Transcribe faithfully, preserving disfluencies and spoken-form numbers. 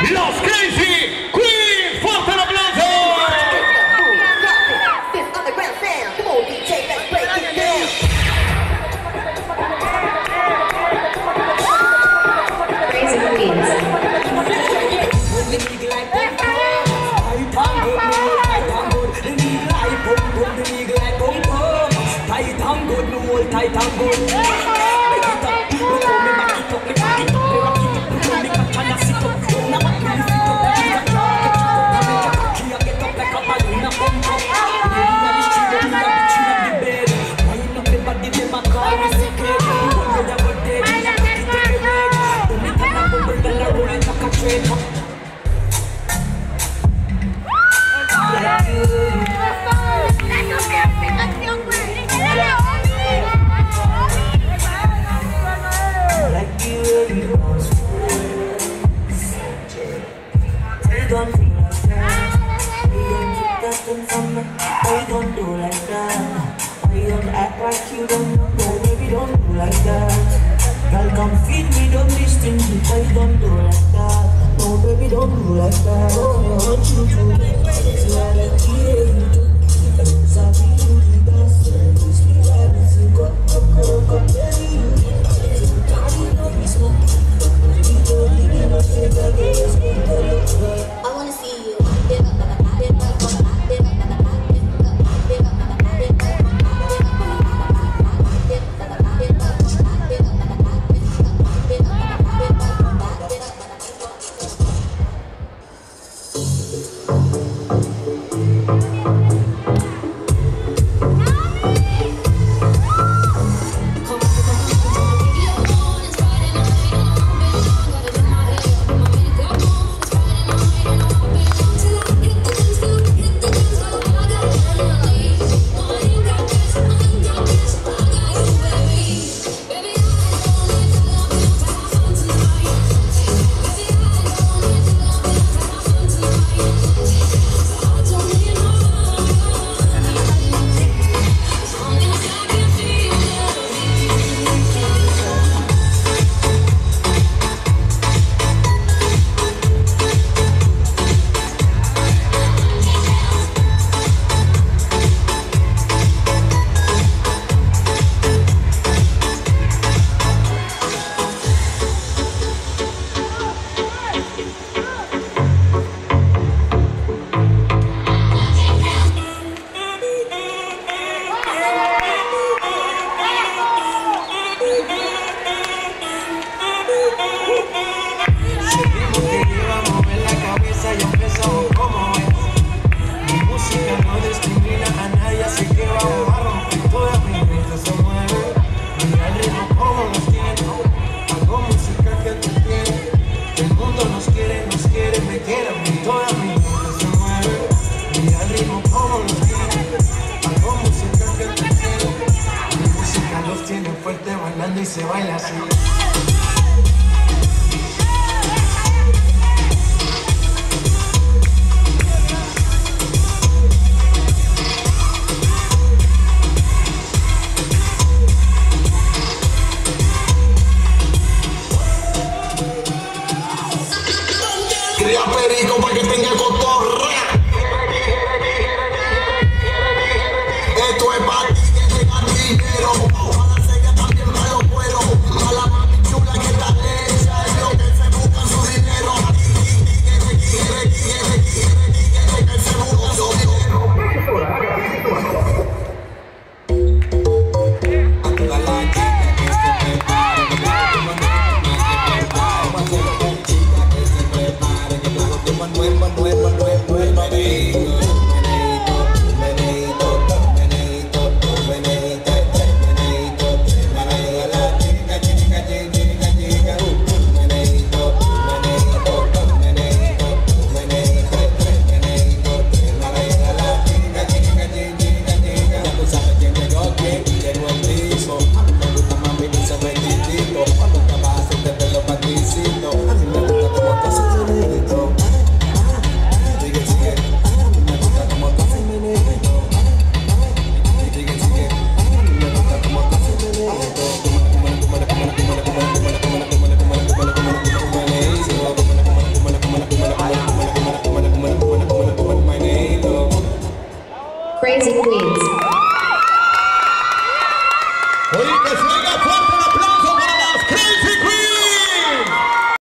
Los Crazy Queens. ¡Fuerte el aplauso! Crazy Queens. Tight and good. Make it up, don't go me back it up, me back it up, me rock it up, me roll me back and I sit up. Now I can lift it up, I just got drop, get up, I make a cocky, I get up like a balloon, I pump up. Inna the street, inna the tree, inna the bed. Wind up the body, them a call me secret. One day I go dead, me a cocky to the leg. Don't it and a bubble and a roll it like a train. Why you don't do like that? Why you don't act like you don't know? Baby, don't do like that. Girl, come feed me, don't listen to. Why you don't do like that? No, baby, don't do like that. Oh, I want you to. So I let you do. Sabi you the best. This me love is a go, go, go, go, baby. So daddy, don't be smart. You don't even know if I get this me, don't look right. I wanna see you. Give up, give up, give up, give up, give up. Y se baila así. Cría perico para que tenga cotorra. Esto es para ti que tenga dinero. Ojalá se que también me lo puedo. A la mami chula que está hecha. Es lo que se buscan su dinero. Que se buscan su dinero. A toda la chica que se prepare. Nuevo, nuevo, nuevo, nuevo, menito, menito, menito, menito, menito, menito, menito, la chica, chica, chica, chica, menito, menito, menito, menito, menito, la chica, chica, chica, chica, ya tú sabes quién llegó aquí, llegó el piso, a mí me gusta mami que se ve chiquito, cuando te vas a hacerte pelo paticito, a mí me gusta como tú haces tu dedito. Crazy Queens.